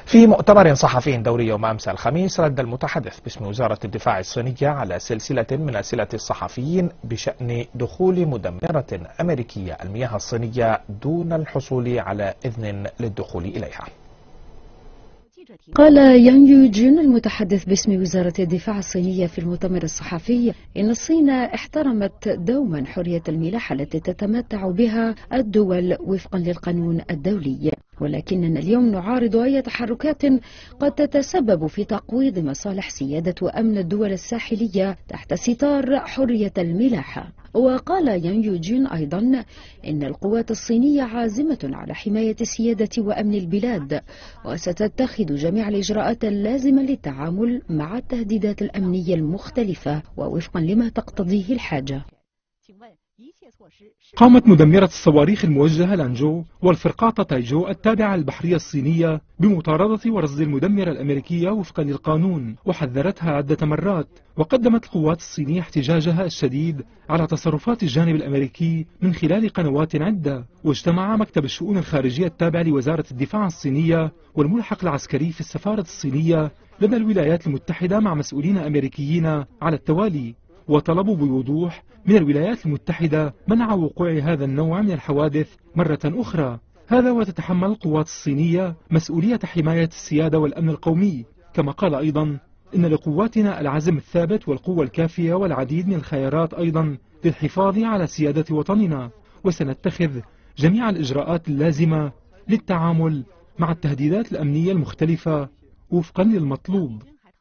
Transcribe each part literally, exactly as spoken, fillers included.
في مؤتمر صحفي دوري يوم أمس الخميس، رد المتحدث باسم وزارة الدفاع الصينية على سلسلة من أسئلة الصحفيين بشأن دخول مدمرة أمريكية المياه الصينية دون الحصول على إذن للدخول إليها. قال يانغ يوجين المتحدث باسم وزارة الدفاع الصينية في المؤتمر الصحفي إن الصين احترمت دوما حرية الملاحة التي تتمتع بها الدول وفقا للقانون الدولي، ولكننا اليوم نعارض أي تحركات قد تتسبب في تقويض مصالح سيادة وأمن الدول الساحلية تحت ستار حرية الملاحة. وقال يانغ يوجين أيضا إن القوات الصينية عازمة على حماية سيادة وأمن البلاد، وستتخذ جميع الإجراءات اللازمة للتعامل مع التهديدات الأمنية المختلفة ووفقا لما تقتضيه الحاجة. قامت مدمرة الصواريخ الموجهة لانجو والفرقاطة تايجو التابعة للبحرية الصينية بمطاردة ورصد المدمرة الأمريكية وفقا للقانون، وحذرتها عدة مرات. وقدمت القوات الصينية احتجاجها الشديد على تصرفات الجانب الأمريكي من خلال قنوات عدة. واجتمع مكتب الشؤون الخارجية التابع لوزارة الدفاع الصينية والملحق العسكري في السفارة الصينية لدى الولايات المتحدة مع مسؤولين أمريكيين على التوالي، وطلبوا بوضوح من الولايات المتحدة منع وقوع هذا النوع من الحوادث مرة أخرى. هذا وتتحمل القوات الصينية مسؤولية حماية السيادة والأمن القومي. كما قال أيضا إن لقواتنا العزم الثابت والقوة الكافية والعديد من الخيارات أيضا للحفاظ على سيادة وطننا، وسنتخذ جميع الإجراءات اللازمة للتعامل مع التهديدات الأمنية المختلفة وفقا للمطلوب.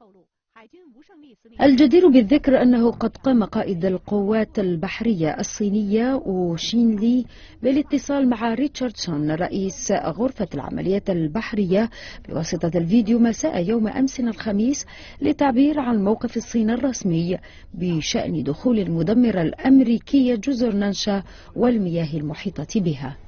الجدير بالذكر أنه قد قام قائد القوات البحرية الصينية وشين لي بالاتصال مع ريتشاردسون رئيس غرفة العمليات البحرية بواسطة الفيديو مساء يوم أمس الخميس للتعبير عن موقف الصين الرسمي بشأن دخول المدمرة الأمريكية جزر نانشا والمياه المحيطة بها.